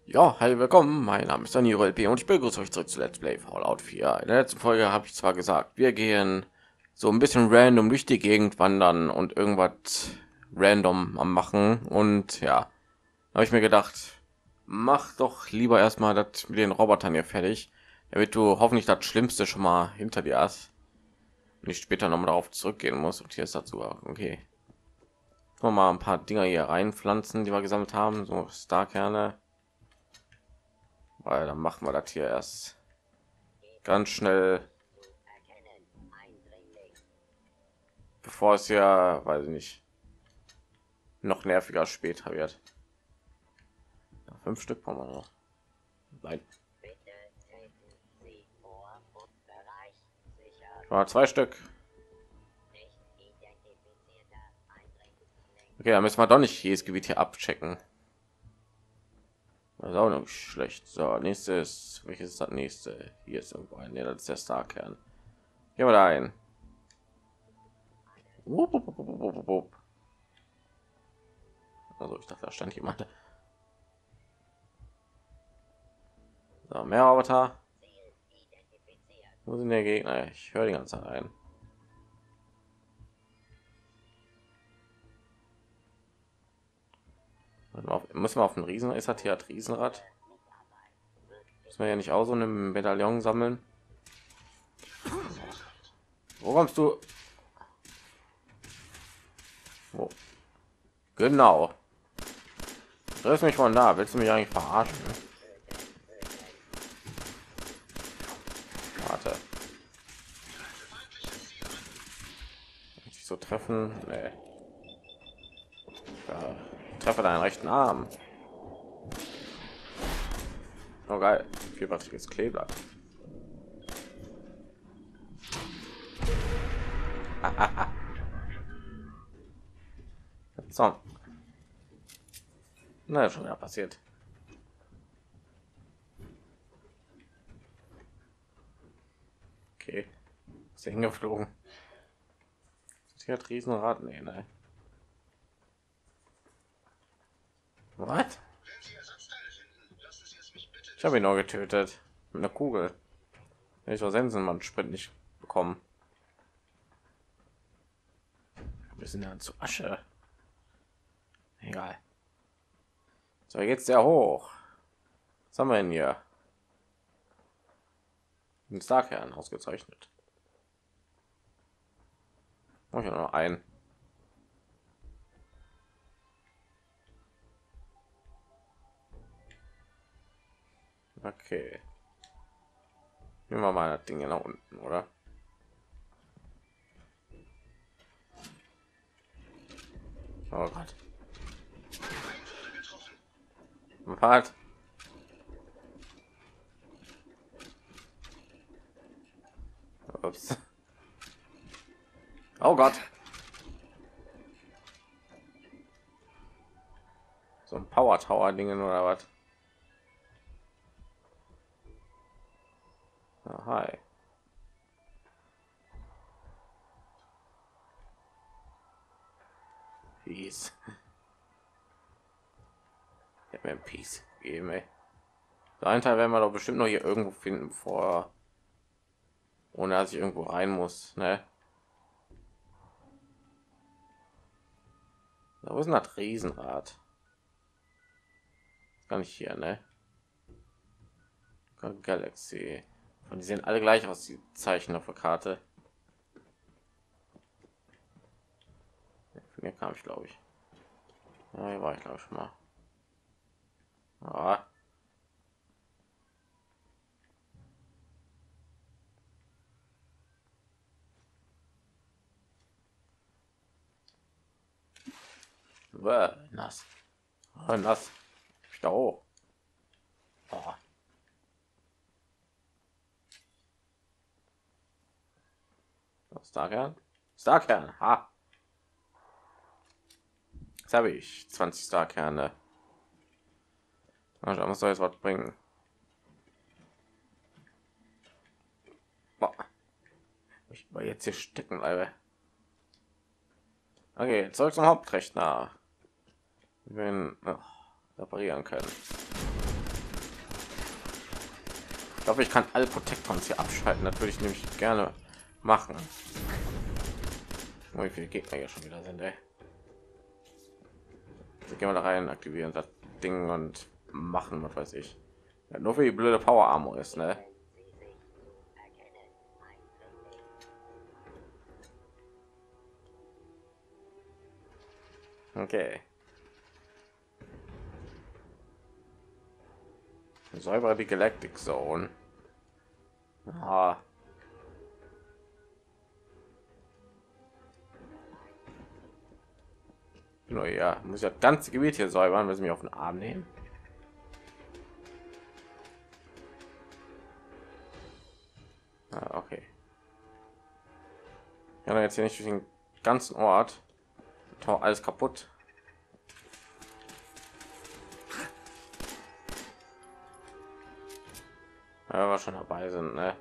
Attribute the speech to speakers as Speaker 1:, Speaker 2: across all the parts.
Speaker 1: Ja, hi, willkommen. Mein Name ist Daniel LP und ich begrüße euch zurück zu Let's Play Fallout 4. In der letzten Folge habe ich zwar gesagt, wir gehen so ein bisschen random durch die Gegend wandern und irgendwas random am machen. Und ja, habe ich mir gedacht, mach doch lieber erstmal das mit den Robotern hier fertig, damit du hoffentlich das Schlimmste schon mal hinter dir hast und ich später noch mal darauf zurückgehen muss. Und hier ist dazu okay. Mal ein paar Dinger hier reinpflanzen, die wir gesammelt haben, so Starkerne. Weil dann machen wir das hier erst ganz schnell, bevor es ja, weiß ich nicht, noch nerviger später wird. Ja, 5 Stück brauchen wir noch. Nein, war 2 Stück. Okay, dann müssen wir doch nicht jedes Gebiet hier abchecken. Das ist auch nicht schlecht. So, nächstes, welches ist das nächste? Hier ist irgendwo ein, ja, das ist der Starkern. Gehen wir da ein. Wupp, wupp, wupp, wupp, wupp, wupp. Also ich dachte, da stand jemand. So, mehr Roboter. Wo sind der Gegner? Ich höre die ganze Zeit ein. Müssen wir auf den Riesen, ist das hier das Riesenrad? Müssen wir ja nicht auch so eine Medaillon sammeln? Wo kommst du? Wo? Genau. Triff mich von da. Willst du mich eigentlich verarschen? Warte. Ich so treffen? Nee. Ja, treffe deinen rechten Arm. Oh geil. Vielfältiges Kleeblatt. So. Na, schon wieder passiert. Okay. Ist hingeflogen. Hier hat Riesenrad. Nee, nein. Was? Ich habe ihn noch getötet. Mit einer Kugel. Ich war Sensenmann Sprint nicht bekommen. Wir sind ja zu Asche. Egal. So, jetzt sehr hoch. Was haben wir denn hier? Ein Starkern ausgezeichnet. Mach ich noch ein. Okay. Nehmen wir mal das Ding hier nach unten, oder? Oh Gott. Was? Ups. Oh Gott. So ein Power Tower Dingen oder was? Oh, hi. Peace. Ich hab mir ein Peace gegeben, ey. So einen Teil werden wir doch bestimmt noch hier irgendwo finden, vor, ohne dass ich irgendwo rein muss, ne? Da, wo ist denn das Riesenrad? Gar nicht hier, ne? Galaxy. Und die sehen alle gleich aus, die Zeichen auf der Karte. Von mir kam ich, glaube ich. Ja, hier war ich, glaube ich, schon mal. Ah. Nass. Oh, nass. Ich da hoch. Oh. Starkern. Starkern. Ha. Jetzt habe ich 20 Starkerne. Also, muss soll jetzt was bringen. Boah. Ich war jetzt hier stecken bleibe. Okay, zurück zum Hauptrechner. Wenn reparieren können. Ich glaube, ich kann alle Protectons hier abschalten. Das würde ich nämlich gerne machen. Wie viele Gegner hier schon wieder sind, ey. So, gehen wir da rein, aktivieren das Ding und machen, was weiß ich. Ja, nur für die blöde Power Armor ist, ne? Okay. Säubere die Galactic Zone. Ah. Nur ja, muss ja das ganze Gebiet hier säubern, weil sie mich auf den Arm nehmen. Ah, okay. Ja, jetzt hier nicht durch den ganzen Ort. Alles kaputt. Ja, wir schon dabei sind, ne?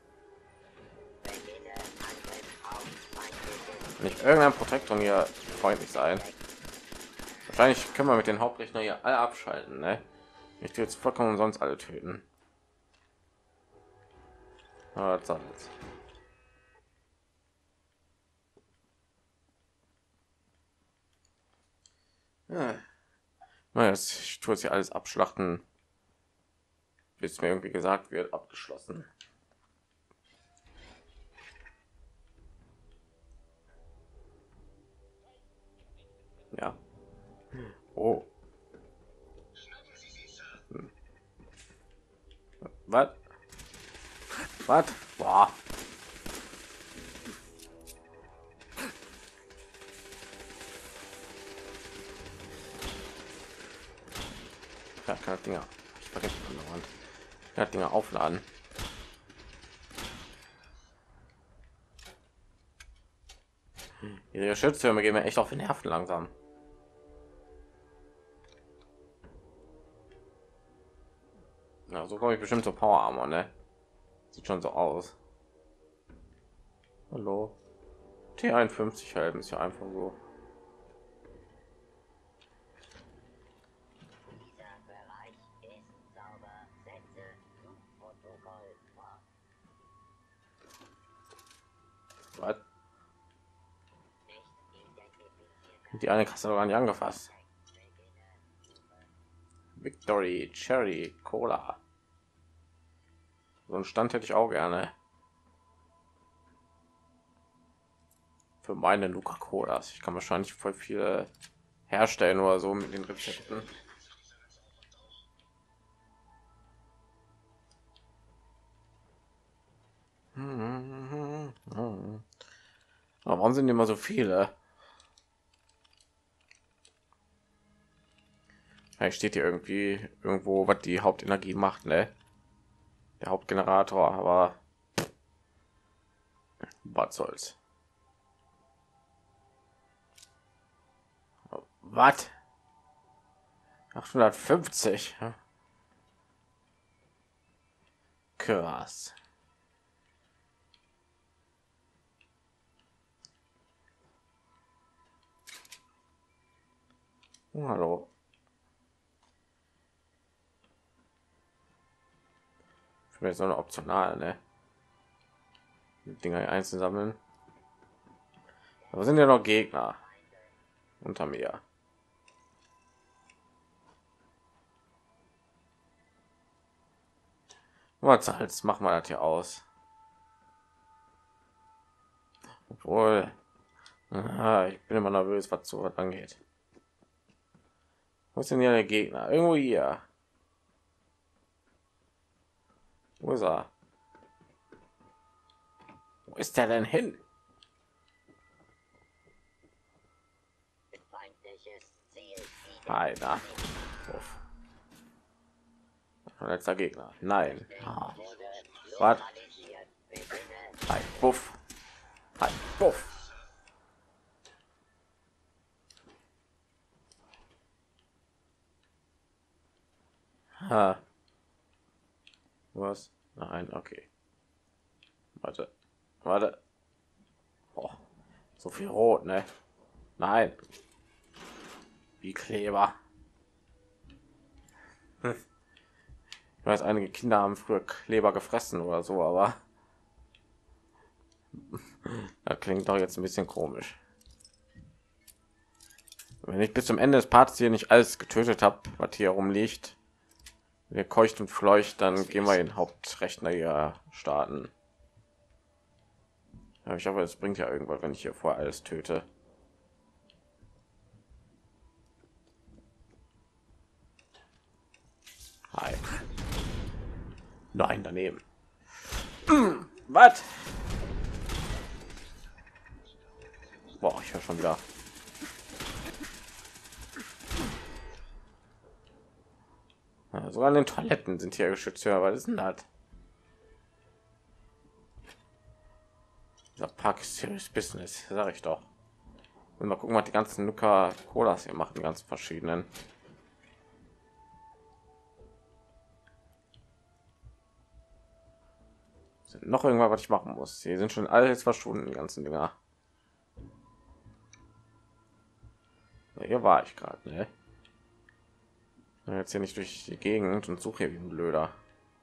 Speaker 1: Nicht irgendein Protektor hier freundlich sein. Wahrscheinlich können wir mit den Hauptrechner hier alle abschalten, ne? Ich will jetzt vollkommen umsonst alle töten. Aber das soll's. Ja. Na, jetzt ich tue jetzt hier alles abschlachten, bis mir irgendwie gesagt wird, abgeschlossen. Ja. Oh. Was? Was? Boah. Ja, kann das Dinger. Ich vergesse kann das Dinger aufladen. Ihre Schütztürme gehen mir echt auf den Nerven langsam. Ja, so komme ich bestimmt zur Power Armor, ne? Sieht schon so aus. Hallo. T51 Helm ist ja einfach so. Was? Die eine Kasse gar nicht angefasst. Victory, Cherry, Cola. So einen Stand hätte ich auch gerne. Für meine Nuka Colas. Ich kann wahrscheinlich voll viele herstellen oder so mit den Rezepten. Aber warum sind immer so viele? Vielleicht steht hier irgendwie irgendwo, was die Hauptenergie macht, ne? Der Hauptgenerator, aber was soll's? Was? 850? Krass. Oh, hallo. Für mich so eine optional, ne? Die Dinger einzeln sammeln. Aber sind ja noch Gegner unter mir. Was jetzt machen wir das hier aus? Obwohl, aha, ich bin immer nervös, was so was angeht. Wo ist denn hier der Gegner? Irgendwo hier. Wo ist er? Wo ist der denn hin? Einer. Uff. Letzter Gegner. Nein. Ah. Was? Ein Buff. Ein Buff. Ha. Was? Nein, okay. Warte. Warte. Oh, so viel Rot, ne? Nein. Wie Kleber. Ich weiß, einige Kinder haben früher Kleber gefressen oder so, aber das klingt doch jetzt ein bisschen komisch. Wenn ich bis zum Ende des Parts hier nicht alles getötet habe, was hier rumliegt, wir keucht und fleucht, dann gehen wir den Hauptrechner hier starten. Ja, ich hoffe, es bringt ja irgendwas, wenn ich hier vor alles töte. Hi. Nein, daneben. Was? Boah, ich höre schon wieder. Ja, sogar an den Toiletten sind hier Geschütze. Was ist denn das? Dieser Park ist serious Business, sag ich doch. Und mal gucken, was die ganzen Nuka Colas hier machen, die ganzen verschiedenen. Sind noch irgendwas, was ich machen muss? Hier sind schon alles verschwunden, die ganzen Dinger. Ja, hier war ich gerade, ne? Jetzt hier nicht durch die Gegend und suche hier wie ein Blöder.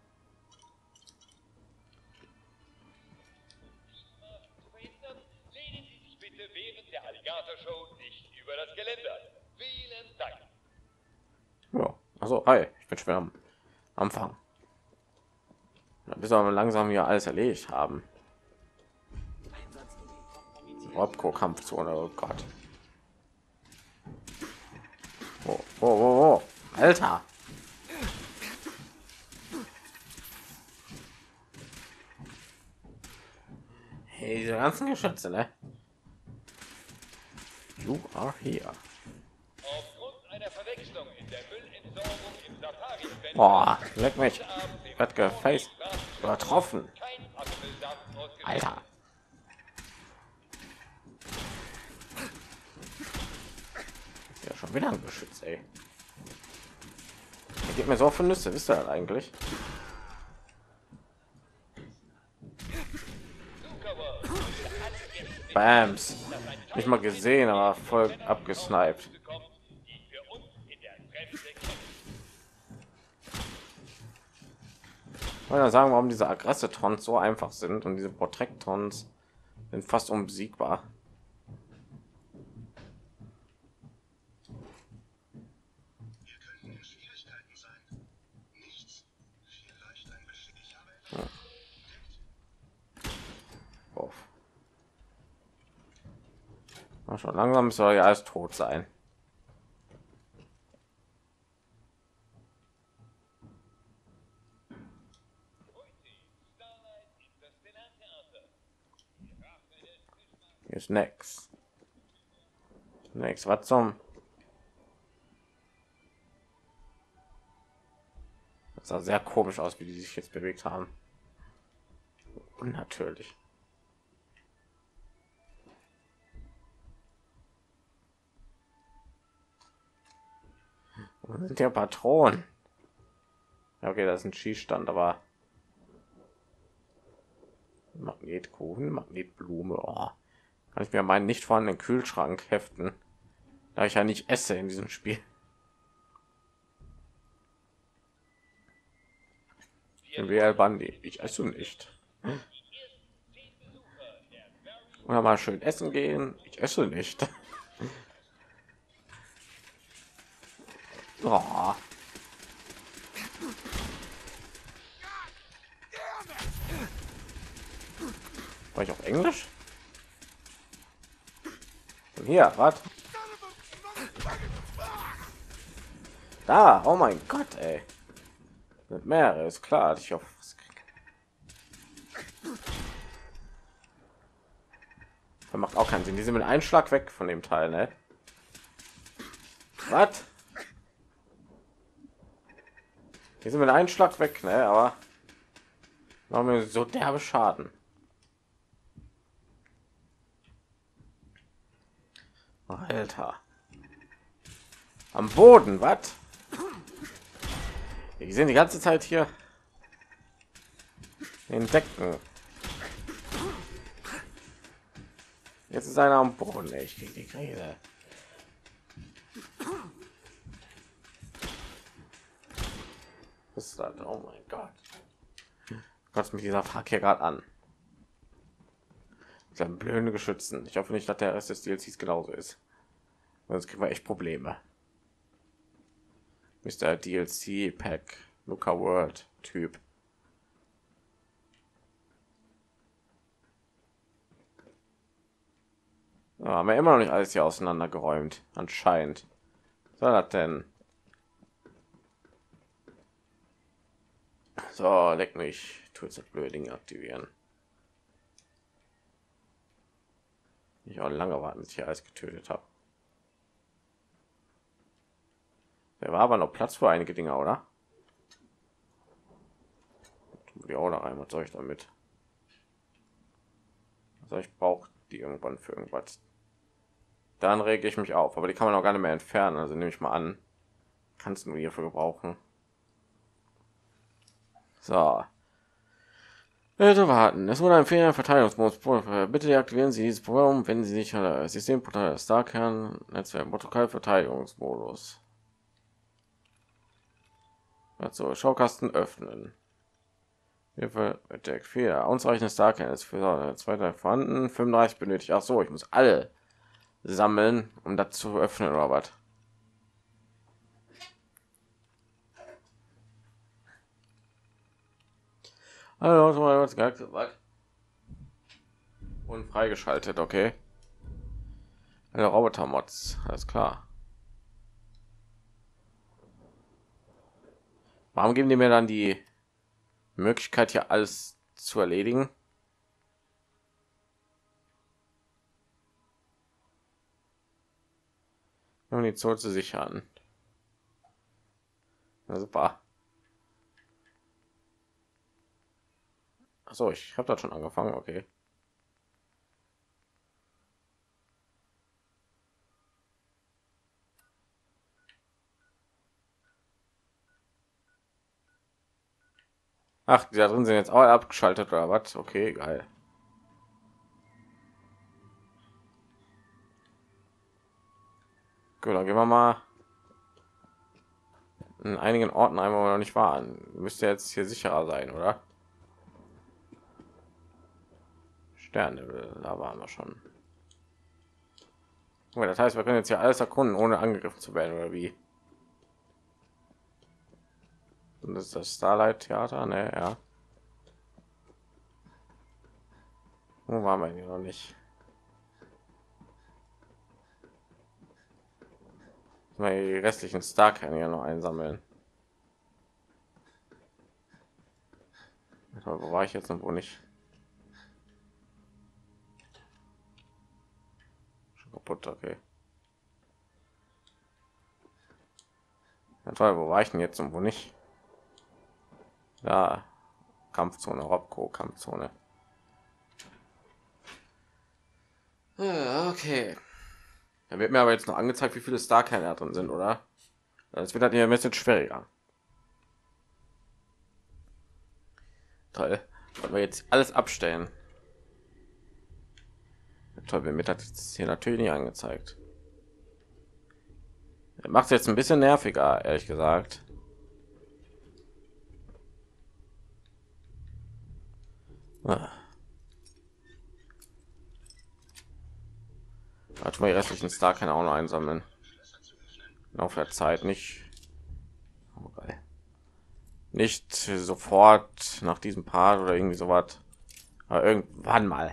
Speaker 1: Ja, also hi, ich bin schwer am Anfang. Bis wir langsam hier alles erledigt haben. Robco Kampfzone, oh Gott. Oh, oh, oh, oh. Alter. Hey, diese ganzen Geschütze, ne? You are here. Boah, leck mich. Wird gefaced. Übertroffen. Alter. Ja, schon wieder ein Geschütz, ey. Er gibt mir so viele Nüsse, wisst ihr das eigentlich? Bams. Nicht mal gesehen, aber voll abgesniped. Wollen sagen, warum diese Aggressor-Tons so einfach sind und diese Protect-Tons sind fast unbesiegbar. Schon langsam soll ja alles tot sein. Hier ist next. Was zum? Das sah sehr komisch aus, wie die sich jetzt bewegt haben. Unnatürlich. Wo sind ja Patronen? Ja, okay, das ist ein Schießstand, aber Magnetkuchen, Magnetblume. Oh. Kann ich mir meinen nicht vorhandenen Kühlschrank heften, da ich ja nicht esse in diesem Spiel. Real Bandy, ich esse nicht. Oder mal schön essen gehen, ich esse nicht. Oh. War ich auf Englisch? Und hier, was? Da, oh mein Gott, ey. Mit mehrere ist klar, dass ich auf was kriege. Das macht auch keinen Sinn. Die sind mit einem Schlag weg von dem Teil, ne? Was? Die sind mit einem Schlag weg, ne? Aber machen wir so derbe Schaden. Alter. Am Boden, was? Die sind die ganze Zeit hier entdecken. Jetzt ist einer am Boden. Ich krieg die Krise. ist das? Oh mein Gott. Kotzt mich dieser Fuck hier gerade an. Seinen blöden Geschützen. Ich hoffe nicht, dass der Rest des DLCs genauso ist. Sonst kriegen wir echt Probleme. Mr. DLC Pack Luca World Typ. Ja, haben wir immer noch nicht alles hier auseinandergeräumt. Anscheinend. Was soll das denn? So, leck mich. Ich tue jetzt das blöde Ding aktivieren. Ich auch lange warten, bis ich hier alles getötet habe. Der war aber noch Platz für einige Dinge, oder? Die auch da rein. Was soll ich damit? Also ich brauche die irgendwann für irgendwas. Dann rege ich mich auf, aber die kann man auch gar nicht mehr entfernen. Also nehme ich mal an, kannst du nur hierfür gebrauchen. So. Bitte warten. Es wurde ein Fehler-Verteidigungsmodus. Bitte deaktivieren Sie dieses Programm, wenn Sie nicht das Systemportal der Starkern Netzwerk Protokoll-Verteidigungsmodus. Also Schaukasten öffnen. Hilfe entdeckt Fehler. Ausreichende Starkern ist für zwei Teile vorhanden. 35 benötigt. Ach so, ich muss alle sammeln, um das zu öffnen oder was? Also, was? Und freigeschaltet, okay. Eine Roboter-Mods, alles klar. Warum geben die mir dann die Möglichkeit, hier alles zu erledigen? Um die Zoll zu sichern. Na super. So, ich habe das schon angefangen, okay. Ach, die da drin sind jetzt auch abgeschaltet oder was? Okay, geil. Gut, dann gehen wir mal in einigen Orten einmal noch nicht waren. Müsste jetzt hier sicherer sein, oder? Sterne, da waren wir schon. Oh, das heißt, wir können jetzt hier alles erkunden, ohne angegriffen zu werden, oder wie? Und das ist das Starlight Theater, ne? Ja. Wo waren wir hier noch nicht? Mal die restlichen Starkern ja noch einsammeln. Wo war ich jetzt und wo nicht? Schon kaputt, okay. Ja, toll, wo war ich denn jetzt und wo nicht? Da, Kampfzone, Robco, Kampfzone. Okay. Da wird mir aber jetzt noch angezeigt, wie viele Starkerne da drin sind, oder? Das wird halt hier ein bisschen schwieriger. Toll. Wollen wir jetzt alles abstellen? Toll, mir hat jetzt hier natürlich nicht angezeigt. Macht es jetzt ein bisschen nerviger, ehrlich gesagt. Warte mal, die restlichen Starkerne auch noch einsammeln. Auf der Zeit nicht. Oh, geil. Nicht sofort nach diesem Part oder irgendwie so was. Aber irgendwann mal.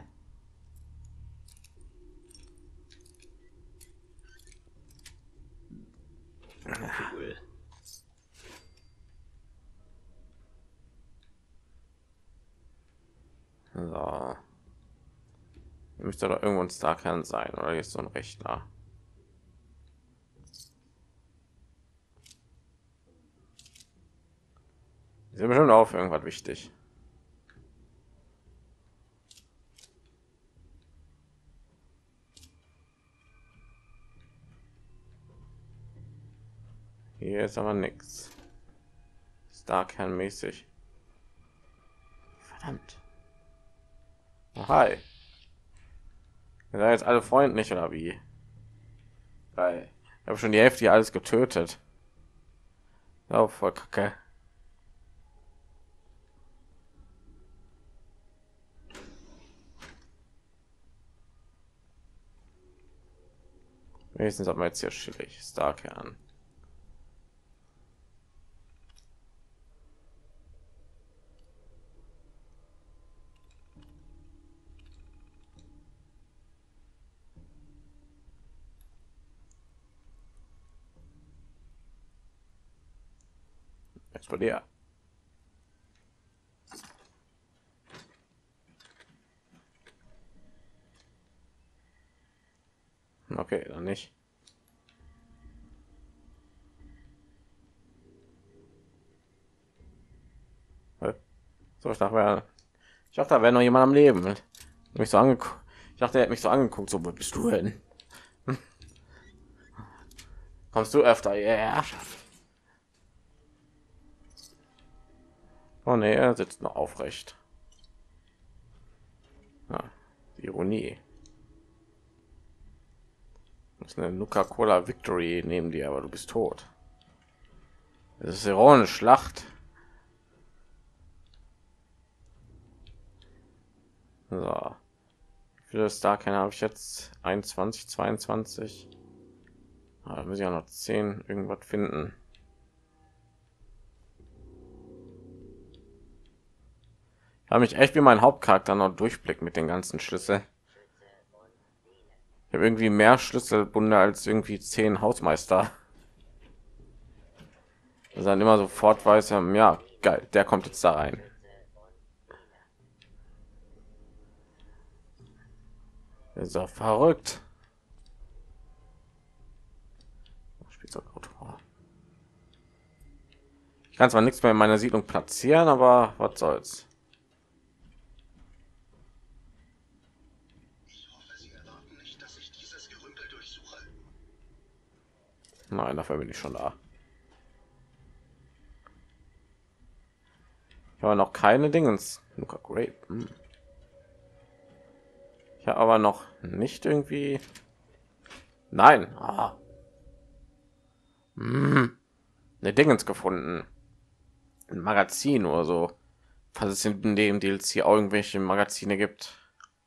Speaker 1: Cool. So. Müsste doch irgendwo ein Starkern sein, oder hier ist so ein Rechner. Die sind bestimmt auch für irgendwas wichtig. Hier ist aber nichts. Starkern-mäßig. Verdammt. Oh, hi. Ja, jetzt alle freundlich oder wie? Geil. Ich habe schon die Hälfte hier alles getötet. Oh, voll kacke. Wenigstens hat man jetzt hier chillig Starkern. Explodiert. Okay, dann nicht. So, ich dachte, da wäre noch jemand am Leben. Mich so angeguckt. Ich dachte, er hat mich so angeguckt. So, wo bist du denn? Kommst du öfter? Ja. Yeah. Oh ne, er sitzt noch aufrecht. Ja, die Ironie. Das ist eine Nuka-Cola Victory neben dir, aber du bist tot. Das ist ironisch. Schlacht. So. Wie viele Starkenner habe ich jetzt? 21, 22. Da muss ich auch noch 10 irgendwas finden. Ich habe mich echt wie mein Hauptcharakter noch Durchblick mit den ganzen Schlüssel. Ich habe irgendwie mehr Schlüsselbunde als irgendwie 10 Hausmeister. Das dann immer sofort weiß, ja, geil, der kommt jetzt da rein. Das ist doch verrückt. Spielzeugauto. Ich kann zwar nichts mehr in meiner Siedlung platzieren, aber was soll's. Nein, dafür bin ich schon da. Ich habe noch keine Dingens. Nuka Grape. Ich habe aber noch nicht irgendwie. Nein. Eine Dingens gefunden. Ein Magazin oder so. Falls es in dem DLC auch irgendwelche Magazine gibt.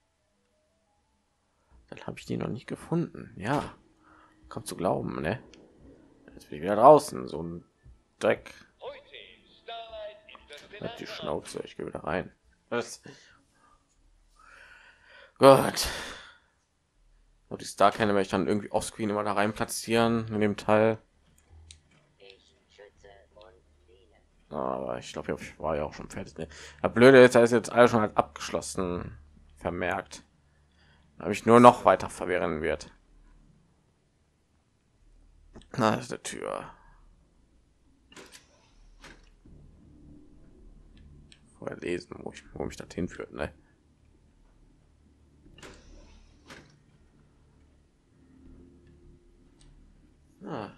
Speaker 1: Dann habe ich die noch nicht gefunden. Ja. Kommt zu glauben, ne? Jetzt bin ich wieder draußen. So ein Dreck. Halt die Schnauze, ich gehe wieder rein. Was? Gott. Und die Starkerne werde ich dann irgendwie offscreen immer da rein platzieren in dem Teil. Aber ich glaube, ich war ja auch schon fertig. Ne? Das Blöde ist, da ist jetzt alles schon halt abgeschlossen vermerkt. Habe ich nur noch weiter verwirren wird. Na, das ist der Tür. Vorher lesen, wo mich das hinführt, ne? Ah.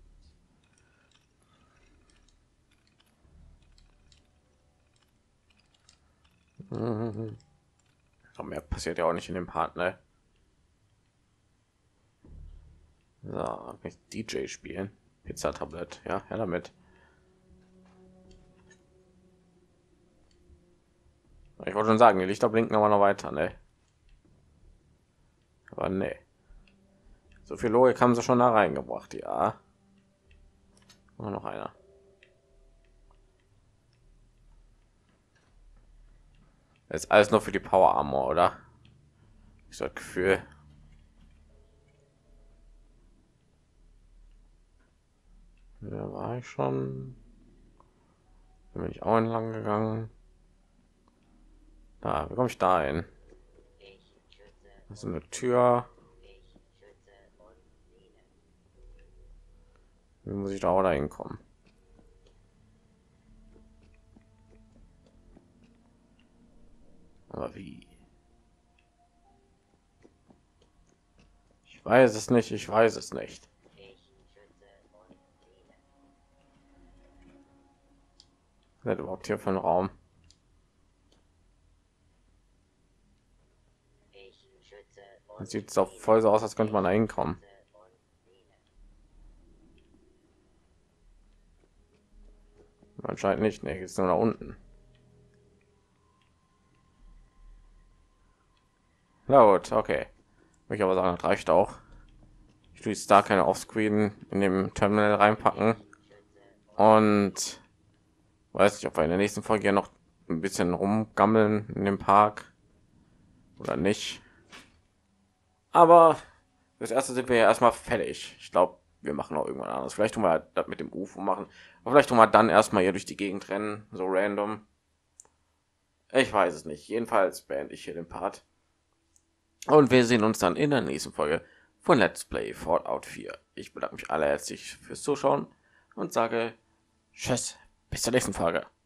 Speaker 1: Aber mehr passiert ja auch nicht in dem Part, ne? So, kann ich DJ spielen. Pizza Tablet, ja, ja damit. Ich wollte schon sagen, die Lichter blinken aber noch weiter, ne? Aber ne. So viel Logik haben sie schon da reingebracht, ja. Nur noch einer. Das ist alles nur für die Power Armor, oder? Ich das Gefühl. Da war ich schon. Da bin ich auch entlang gegangen. Da, wie komme ich da hin? Das ist eine Tür. Wie muss ich da auch dahin kommen? Aber wie? Ich weiß es nicht, ich weiß es nicht. Was ist überhaupt hier für ein Raum? Das sieht doch voll so aus, als könnte man da hinkommen. Anscheinend nicht, ne, ist nur nach unten. Na gut, okay. Ich aber sagen, das reicht auch. Ich tue jetzt da keine Offscreen in dem Terminal reinpacken und weiß nicht, ob wir in der nächsten Folge ja noch ein bisschen rumgammeln in dem Park oder nicht. Aber das erste sind wir ja erstmal fertig. Ich glaube, wir machen auch irgendwann anders. Vielleicht tun wir halt das mit dem UFO machen. Aber vielleicht tun wir dann erstmal hier durch die Gegend rennen, so random. Ich weiß es nicht. Jedenfalls beende ich hier den Part. Und wir sehen uns dann in der nächsten Folge von Let's Play Fallout 4. Ich bedanke mich allerherzlich fürs Zuschauen und sage Tschüss, bis zur nächsten Folge.